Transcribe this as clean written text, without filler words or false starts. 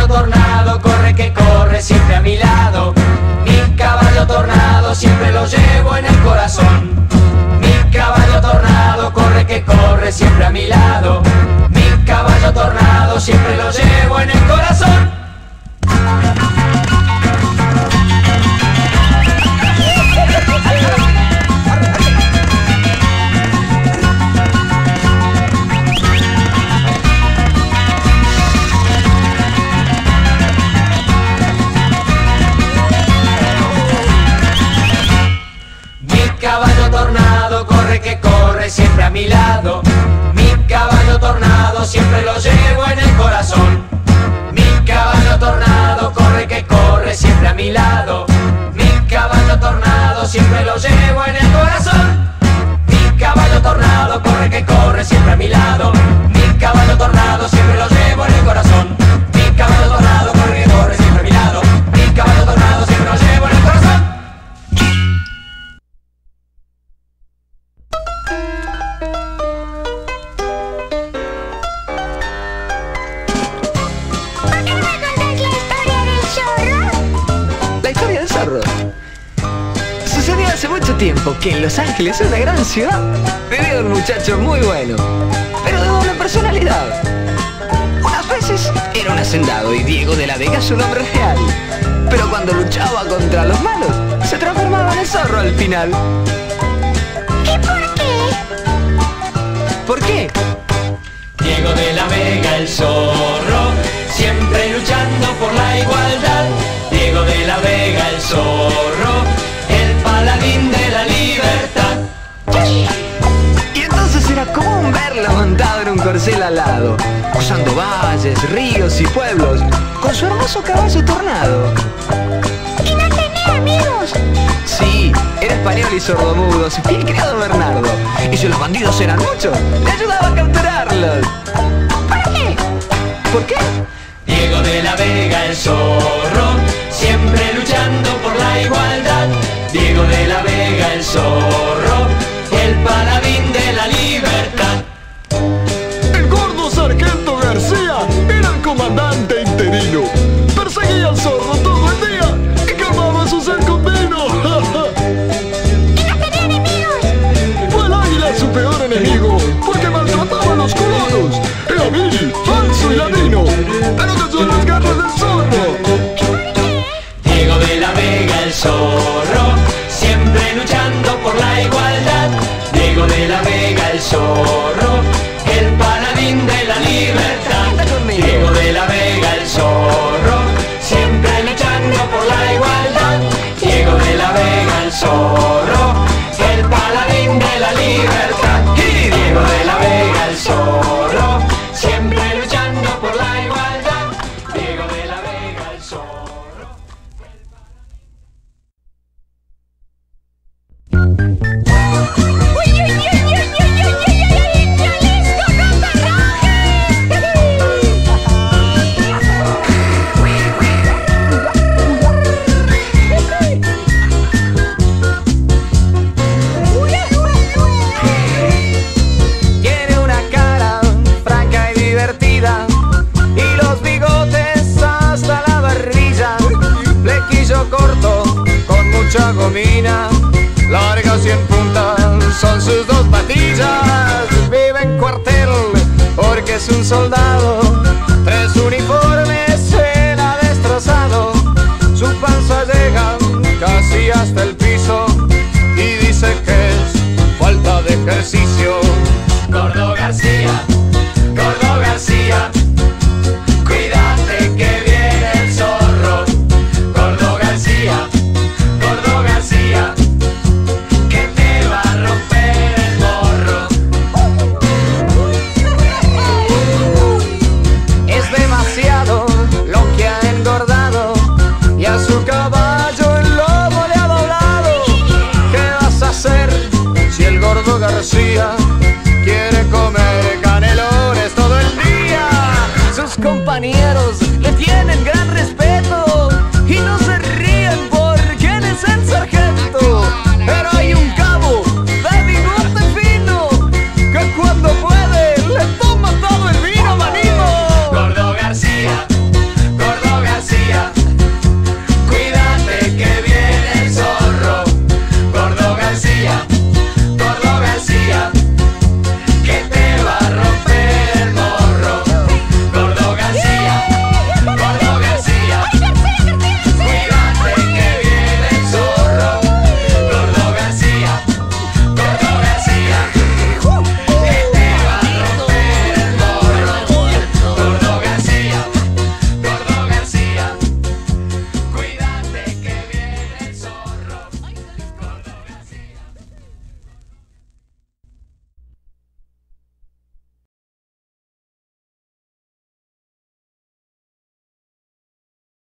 tornado corre que corre siempre a mi lado. Mi caballo tornado siempre lo llevo en el corazón. Mi caballo tornado corre que corre siempre a mi lado. Mi caballo tornado siempre lo llevo en el corazón. Que corre siempre a mi lado. Mi caballo tornado siempre lo llevo en el corazón. Mi caballo tornado corre que corre siempre a mi lado. Mi caballo tornado siempre lo llevo en el corazón. Mi caballo tornado corre que corre siempre a mi lado. Mi caballo tornado siempre lo llevo en el corazón. Mi caballo tornado corre que corre siempre a mi lado. Mi caballo tornado siempre lo llevo en el corazón. Sucedió hace mucho tiempo que en Los Ángeles, una gran ciudad, vivía un muchacho muy bueno, pero de doble personalidad. Unas veces era un hacendado y Diego de la Vega su nombre real, pero cuando luchaba contra los malos, se transformaba en el zorro al final. ¿Y por qué? ¿Por qué? Diego de la Vega el zorro, siempre luchando por la igualdad. Diego de la Vega el zorro, el paladín de la libertad. Y entonces era común verlo montado en un corcel alado, cruzando valles, ríos y pueblos, con su hermoso caballo tornado. ¿Y no tenía amigos? Sí, era español y sordomudo, su fiel criado Bernardo. Y si los bandidos eran muchos, le ayudaba a capturarlos. ¿Por qué? ¿Por qué? Diego de la Vega el zorro, siempre luchando por la igualdad. Diego de la Vega el zorro, el paladín de la libertad. El gordo sargento García era el comandante interino. Perseguía al zorro todo el día y calmaba su sed con vino. ¿Y no tenía enemigos? Fue el águila su peor enemigo, porque maltrataba a los colonos. Era vil, falso y ladino, pero que son las garras del zorro. Diego de la Vega el zorro, siempre luchando por la igualdad. Diego de la Vega el zorro, el paladín de la libertad. Diego de la Vega el zorro, siempre luchando por la igualdad. Diego de la Vega el zorro, el paladín de la libertad. Y Diego de la Vega el zorro, siempre luchando por la igualdad. Diego de la Vega el zorro. Tiene una cara franca y divertida y los bigotes hasta la barbilla, flequillo corto con mucha gomina, largas y en punta son sus dos patillas. Vive en cuartel porque es un soldado